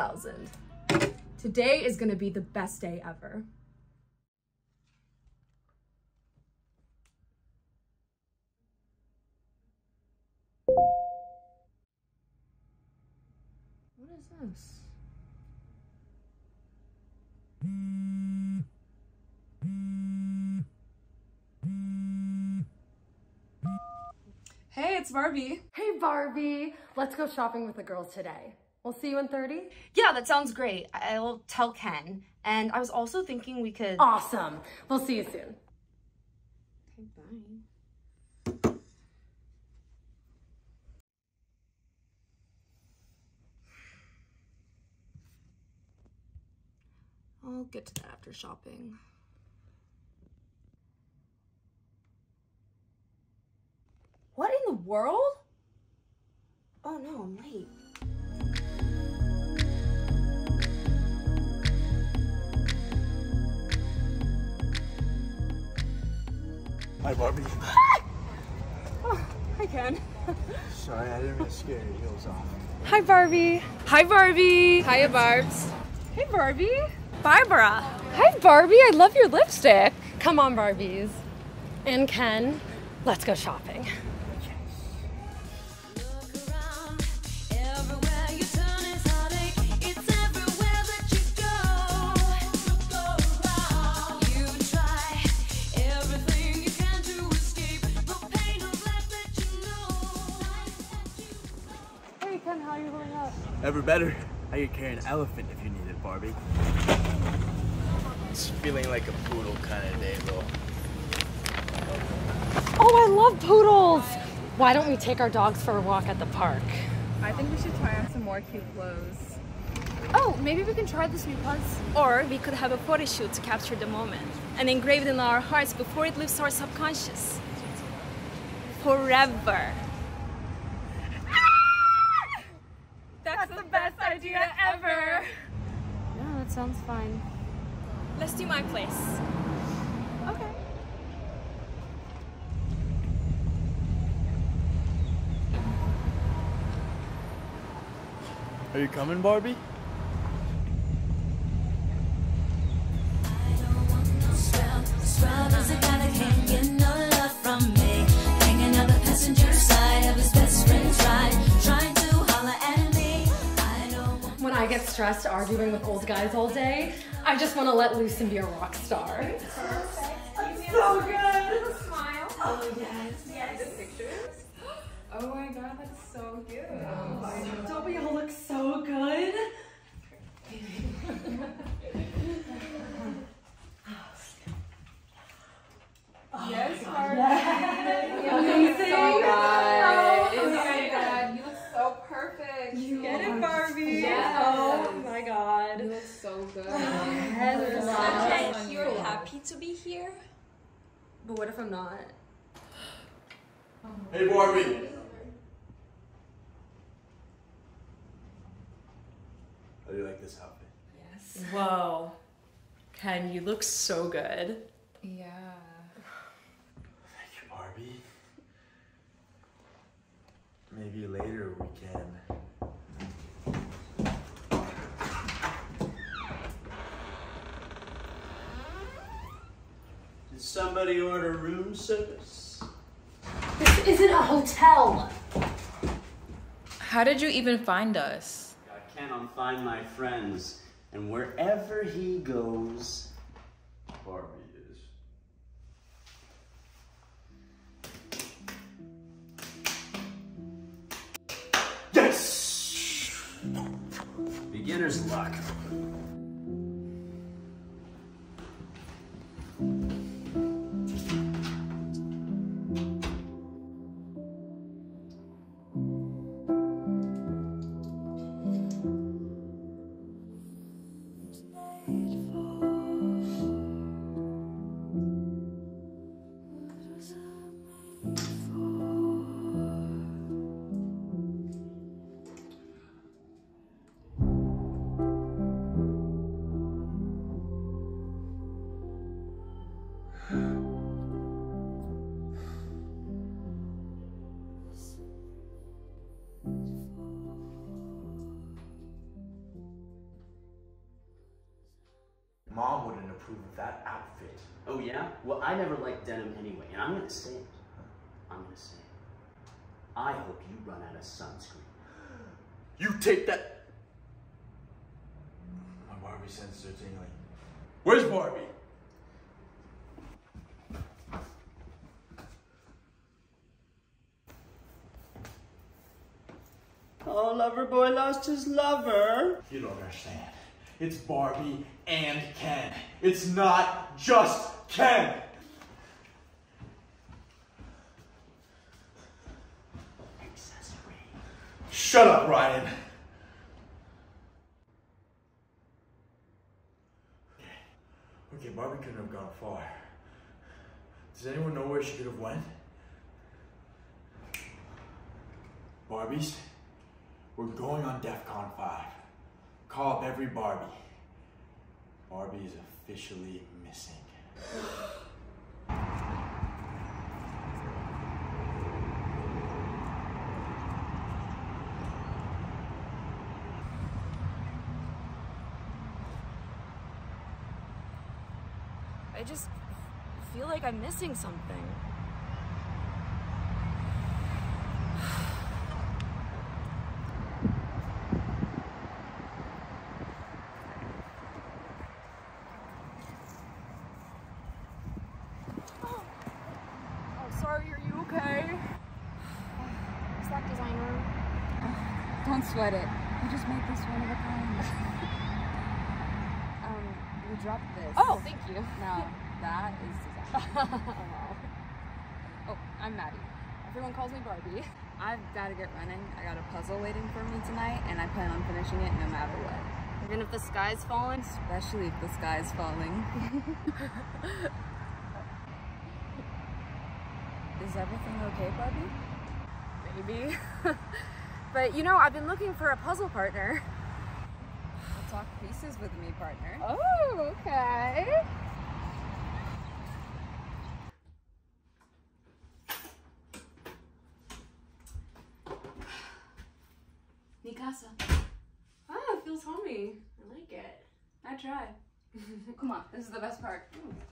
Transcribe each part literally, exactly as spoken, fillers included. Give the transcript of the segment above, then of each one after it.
thousand. Today is gonna be the best day ever. What is this? Hey, it's Barbie. Hey Barbie, let's go shopping with the girls today. We'll see you in thirty? Yeah, that sounds great. I'll tell Ken. And I was also thinking we could... Awesome. We'll see you soon. Okay, bye. I'll get to that after shopping. What in the world? Oh no, I'm late. Hi, Barbie. Oh, hi, Ken. Sorry, I didn't mean to scare your heels off. Hi Barbie. Hi, Barbie. Hiya Barbs. Hey, Barbie. Barbara. Hi Barbie, I love your lipstick. Come on Barbies. And Ken, let's go shopping. Ever better. I could carry an elephant if you need it, Barbie. It's feeling like a poodle kind of day, though. Oh, I love poodles. Why don't we take our dogs for a walk at the park? I think we should try on some more cute clothes. Oh, maybe we can try this new pants. Or we could have a photo shoot to capture the moment and engrave it in our hearts before it leaves our subconscious. Forever. That's the best idea ever! Yeah, that sounds fine. Let's do my place. Okay. Are you coming, Barbie? When I get stressed arguing with old guys all day, I just want to let loose and be a rock star. Perfect. So good. Smile. Oh yes. Yes. Good pictures. Oh my god, that's so cute. Oh, don't we all look so good? Yes, Barbie. Yes. You Amazing. look so Oh, good. Oh my god, you look so perfect. You Get it, Barbie. Yes. Oh my god. You look so good. Yes. Okay, you're happy to be here? But what if I'm not? Hey, Barbie. How do you like this outfit? Yes. Whoa. Ken, you look so good. Yeah. Thank you, Barbie. Maybe later we can. Did somebody order room service? This isn't a hotel. How did you even find us? I cannot find my friends, and wherever he goes, Barbie is. Yes! Beginner's luck. it. Oh yeah? Well, I never liked denim anyway, and I'm gonna say it. I'm gonna say it. I hope you run out of sunscreen. You take that. My Barbie senses are tingling. Where's Barbie? Oh, lover boy lost his lover. You don't understand. It's Barbie and Ken. It's not just Ken. Accessory. Shut up, Bryan. Okay, Barbie couldn't have gone far. Does anyone know where she could have went? Barbies, we're going on DEFCON five. Call up every Barbie. Barbie is officially missing. I just feel like I'm missing something. Don't sweat it. We just made this one of a kind. um, we dropped this. Oh, thank you. Now, that is design. Oh, I'm Maddie. Everyone calls me Barbie. I've got to get running. I got a puzzle waiting for me tonight, and I plan on finishing it no matter what. Even if the sky's falling? Especially if the sky's falling. Is everything okay, Barbie? Maybe. But you know, I've been looking for a puzzle partner. We'll talk pieces with me, partner. Oh, okay. Mi casa. Ah, it feels homey. I like it. I try. Come on, this is the best part.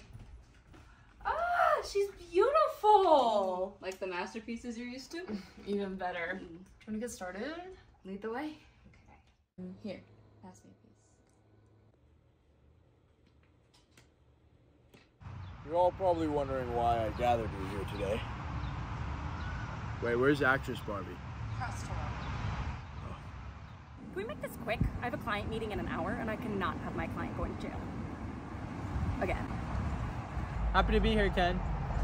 Ah, she's beautiful. Like the masterpieces you're used to? Even better. Do you want to get started? Lead the way. Okay. Here, pass me a piece. You're all probably wondering why I gathered you here today. Wait, where's actress Barbie? Can we make this quick? I have a client meeting in an hour and I cannot have my client going to jail. Again. Happy to be here, Ken.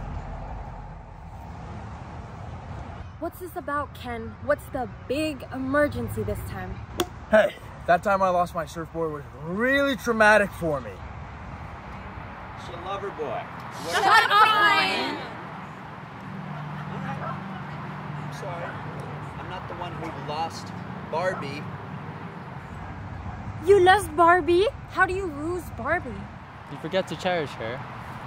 What's this about, Ken? What's the big emergency this time? Hey, that time I lost my surfboard was really traumatic for me. She's a lover boy. Shut up, Bryan! I'm sorry. I'm not the one who lost Barbie. You lost Barbie? How do you lose Barbie? You forget to cherish her.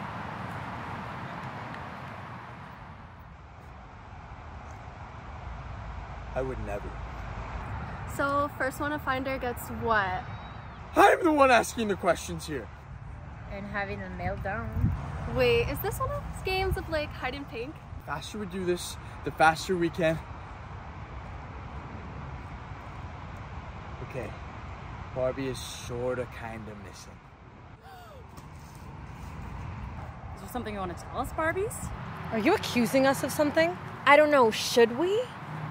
I would never. So, first one to find her gets what? I'm the one asking the questions here. And having a meltdown. Wait, is this one of those games of like hide and pink? The faster we do this, the faster we can. Okay, Barbie is sorta kinda missing. Is there something you want to tell us, Barbies? Are you accusing us of something? I don't know, should we?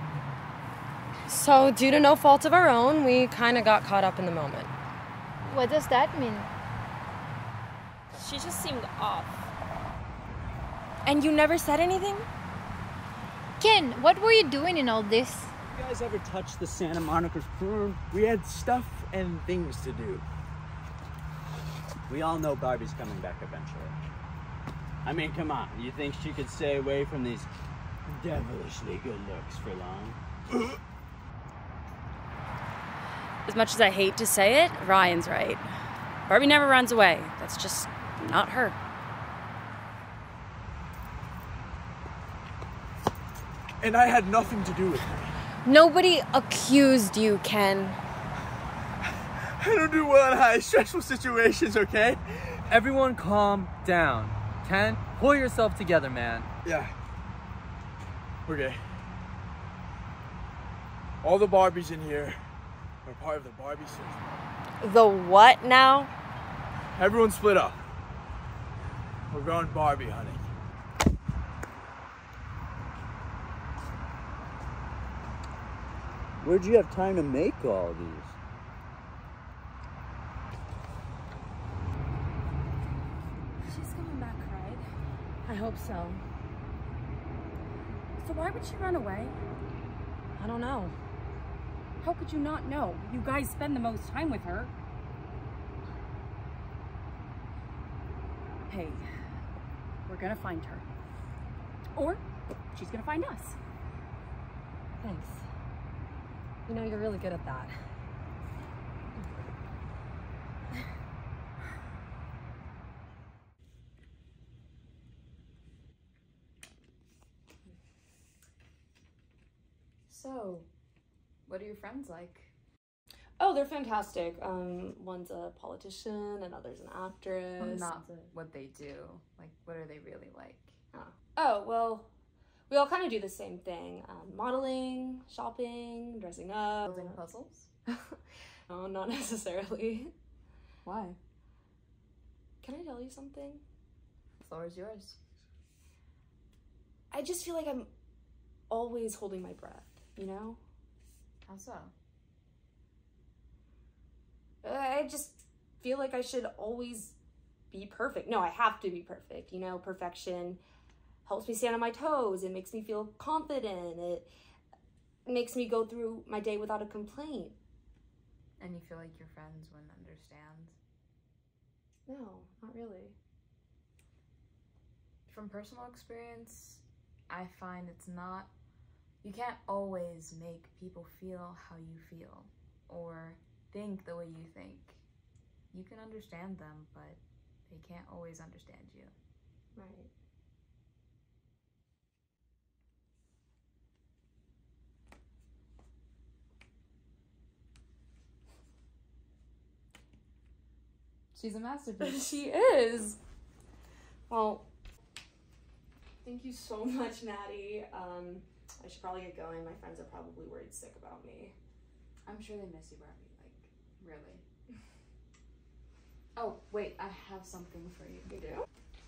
So, due to no fault of our own, we kind of got caught up in the moment. What does that mean? She just seemed off. And you never said anything? Ken, what were you doing in all this? You guys ever touch the Santa Monica firm? We had stuff and things to do. We all know Barbie's coming back eventually. I mean, come on. You think she could stay away from these devilishly good looks for long? As much as I hate to say it, Ryan's right. Barbie never runs away. That's just not her. And I had nothing to do with it. Nobody accused you, Ken. I don't do well in high stressful situations, okay? Everyone calm down. Ken, pull yourself together, man. Yeah. Okay. All the Barbies in here are part of the Barbie system. The what now? Everyone split up. We're going Barbie hunting. Where'd you have time to make all these? She's coming back, right? I hope so. So why would she run away? I don't know. How could you not know? You guys spend the most time with her. Hey, we're gonna find her. Or she's gonna find us. Thanks. You know, you're really good at that. So, what are your friends like? Oh, they're fantastic. Um, one's a politician, another's an actress. Well, not what they do. Like, what are they really like? Oh, oh well, we all kind of do the same thing. Um, modeling, shopping, dressing up. Building puzzles? No, not necessarily. Why? Can I tell you something? The floor is yours. I just feel like I'm always holding my breath, you know? How so? I just feel like I should always be perfect. No, I have to be perfect. You know, perfection helps me stand on my toes. It makes me feel confident. It makes me go through my day without a complaint. And you feel like your friends wouldn't understand? No, not really. From personal experience, I find it's not, you can't always make people feel how you feel or think the way you think. You can understand them, but they can't always understand you. Right. She's a masterpiece. She is. Well, thank you so much, Maddie. Um, I should probably get going. My friends are probably worried sick about me. I'm sure they miss you, Barbie. Like, really. Oh, wait, I have something for you. You do?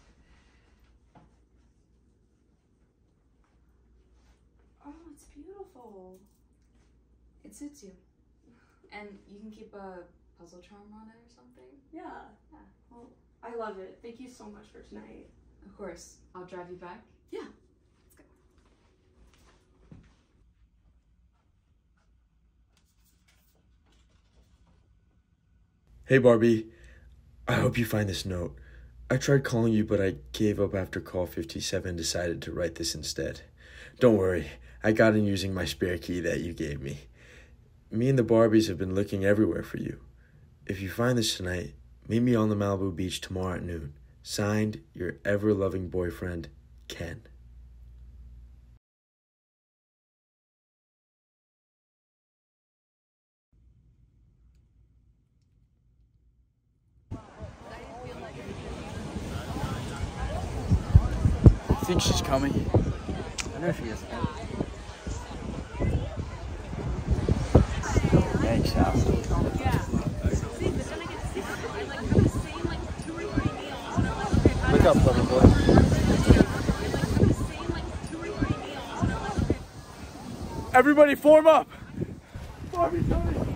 Oh, it's beautiful. It suits you. And you can keep a puzzle charm on it or something. Yeah. Yeah. Well, I love it. Thank you so much for tonight. Of course. I'll drive you back. Yeah. Let's go. Hey Barbie, I hope you find this note. I tried calling you, but I gave up after call fifty-seven and decided to write this instead. Don't worry, I got in using my spare key that you gave me. Me and the Barbies have been looking everywhere for you. If you find this tonight, meet me on the Malibu beach tomorrow at noon. Signed, your ever-loving boyfriend, Ken. I think she's coming. I know she is. Thanks, Al. Look up, little boy. Everybody form up! Barbie's coming!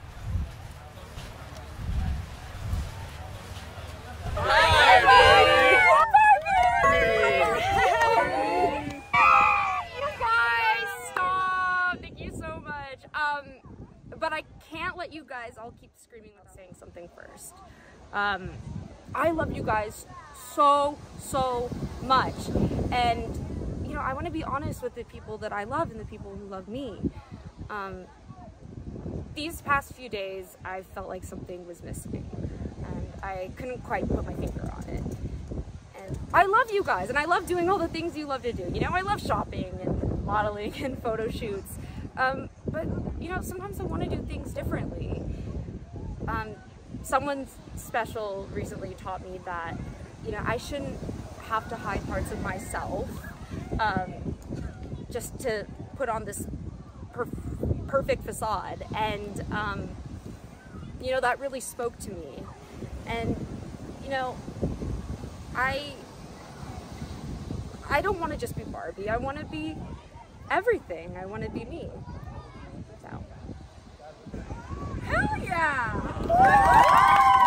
But I can't let you guys all keep screaming without saying something first. Um, I love you guys so, so much. And, you know, I want to be honest with the people that I love and the people who love me. Um, these past few days, I felt like something was missing. And I couldn't quite put my finger on it. And I love you guys, and I love doing all the things you love to do. You know, I love shopping and modeling and photo shoots. Um, but, you know, sometimes I want to do things differently. Um, someone special recently taught me that you know, I shouldn't have to hide parts of myself um, just to put on this perf- perfect facade. And, um, you know, that really spoke to me. And, you know, I, I don't want to just be Barbie. I want to be everything. I want to be me. So. Hell yeah!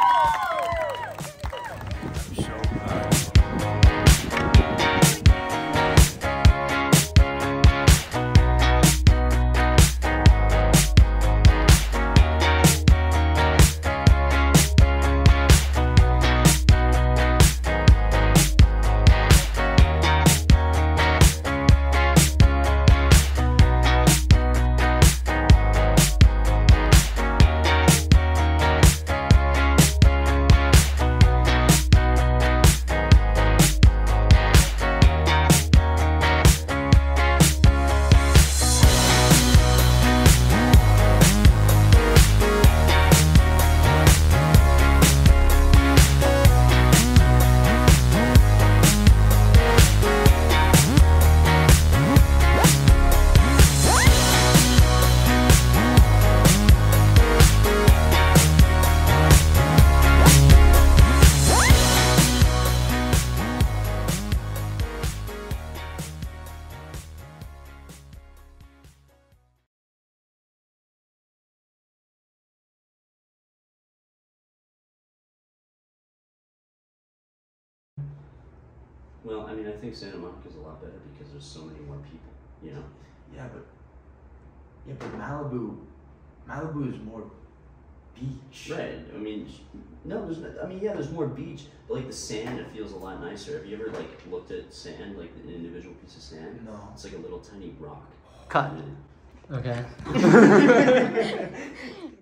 Well, I mean, I think Santa Monica's a lot better because there's so many more people, you know? Yeah, but yeah, but Malibu, Malibu is more beach. Right. I mean, no, there's not, I mean, yeah, there's more beach, but like the sand, it feels a lot nicer. Have you ever like looked at sand, like an individual piece of sand? No. It's like a little tiny rock. Cut. Okay.